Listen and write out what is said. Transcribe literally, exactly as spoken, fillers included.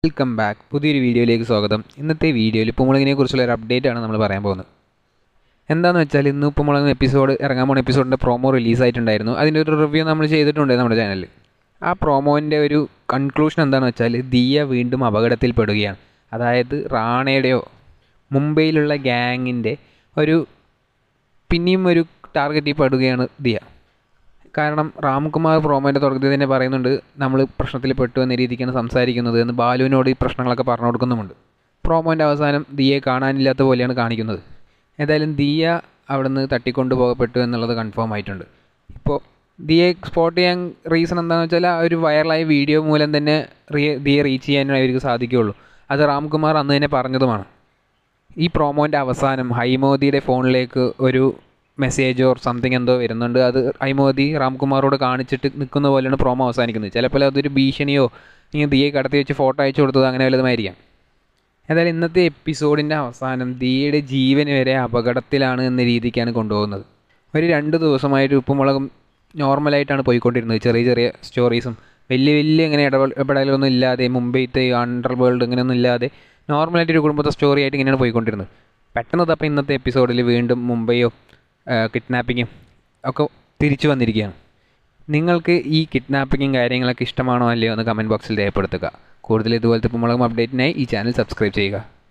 Welcome back. പുതിയൊരു വീഡിയോയിലേക്ക് സ്വാഗതം. ഇന്നത്തെ വീഡിയോയിൽ ഉപ്പുമുളകിനെ കുറിച്ചുള്ള ഒരു അപ്ഡേറ്റ് ആണ് നമ്മൾ പറയാൻ പോകുന്നത്. എന്താണെന്ന് വെച്ചാൽ ഇന്ന് ഉപ്പുമുളക് എപ്പിസോഡ് ഇറങ്ങാൻ പോകുന്ന എപ്പിസോഡിൻ്റെ പ്രോമോ റിലീസായിട്ടുണ്ടായിരുന്നു. അതിൻ്റെ ഒരു റിവ്യൂ നമ്മൾ ചെയ്തിട്ടുണ്ട് നമ്മുടെ ചാനലിൽ. ആ പ്രോമോൻ്റെ ഒരു കൺക്ലൂഷൻ എന്താണെന്ന് വെച്ചാൽ ദിയ വീണ്ടും അപകടത്തിൽപ്പെടുകയാണ്. അതായത് റാണയുടെയോ മുംബൈയിലുള്ള ഗ്യാങ്ങിൻ്റെ ഒരു പിന്നെയും ഒരു ടാർഗറ്റിൽ പെടുകയാണ് ദിയ. കാരണം രാംകുമാർ പ്രോമോൻ്റെ തുടക്കത്തിൽ തന്നെ പറയുന്നുണ്ട് നമ്മൾ പ്രശ്നത്തിൽ പെട്ടു എന്ന രീതിക്കാണ് സംസാരിക്കുന്നത് എന്ന് ബാലുവിനോട് ഈ പ്രശ്നങ്ങളൊക്കെ പറഞ്ഞു കൊടുക്കുന്നുമുണ്ട്. പ്രോമോൻ്റെ അവസാനം ദിയയെ കാണാനില്ലാത്ത പോലെയാണ് കാണിക്കുന്നത്. ഏതായാലും ദിയ അവിടെ നിന്ന് തട്ടിക്കൊണ്ടു പോകപ്പെട്ടു എന്നുള്ളത് കൺഫേം ആയിട്ടുണ്ട്. ഇപ്പോൾ ദിയയെ സ്പോട്ട് ചെയ്യാൻ റീസൺ എന്താണെന്ന് വെച്ചാൽ ആ ഒരു വൈറലായ വീഡിയോ മൂലം തന്നെ റീ ദിയെ റീച്ച് ചെയ്യാനും അവർക്ക് സാധിക്കുകയുള്ളൂ. അത് രാംകുമാർ അന്ന് തന്നെ പറഞ്ഞതുമാണ്. ഈ പ്രോമോൻ്റെ അവസാനം ഹൈമവതിയുടെ ഫോണിലേക്ക് ഒരു മെസ്സേജോ സംതിങ് എന്തോ വരുന്നുണ്ട്. അത് ഹൈമവതി രാംകുമാറോട് കാണിച്ചിട്ട് നിൽക്കുന്ന പോലെയാണ് പ്രോമോ അവസാനിക്കുന്നത്. ചിലപ്പോൾ അതൊരു ഭീഷണിയോ ഇങ്ങനെ ദിയെ കടത്തി വെച്ച് ഫോട്ടോ അയച്ചു കൊടുത്തത് അങ്ങനെ വല്ലതുമായിരിക്കാം. ഏതായാലും ഇന്നത്തെ എപ്പിസോഡിൻ്റെ അവസാനം ദിയയുടെ ജീവന് വരെ അപകടത്തിലാണ് എന്ന രീതിക്കാണ് കൊണ്ടുപോകുന്നത്. ഒരു രണ്ട് ദിവസമായിട്ട് ഉപ്പുമുളകും നോർമലായിട്ടാണ് പോയിക്കൊണ്ടിരുന്നത്. ചെറിയ ചെറിയ സ്റ്റോറീസും വലിയ വലിയ ഇങ്ങനെ ഇടപെട ഇടപെടലൊന്നും ഇല്ലാതെ മുംബൈത്തെ അണ്ടർ വേൾഡ് ഇങ്ങനെയൊന്നും ഇല്ലാതെ നോർമലായിട്ട് ഒരു കുടുംബത്തെ സ്റ്റോറി ആയിട്ട് ഇങ്ങനെയാണ് പോയിക്കൊണ്ടിരുന്നത്. പെട്ടെന്ന് തപ്പം ഇന്നത്തെ എപ്പിസോഡിൽ വീണ്ടും മുംബൈയോ കിഡ്നാപ്പിങ്ങും ഒക്കെ തിരിച്ചു വന്നിരിക്കുകയാണ്. നിങ്ങൾക്ക് ഈ കിഡ്നാപ്പിങ്ങും കാര്യങ്ങളൊക്കെ ഇഷ്ടമാണോ അല്ലയോ എന്ന് കമൻറ്റ് ബോക്സിൽ രേഖപ്പെടുത്തുക. കൂടുതൽ ഇതുപോലത്തെ ഉപ്പുമുളകും അപ്ഡേറ്റിനായി ഈ ചാനൽ സബ്സ്ക്രൈബ് ചെയ്യുക.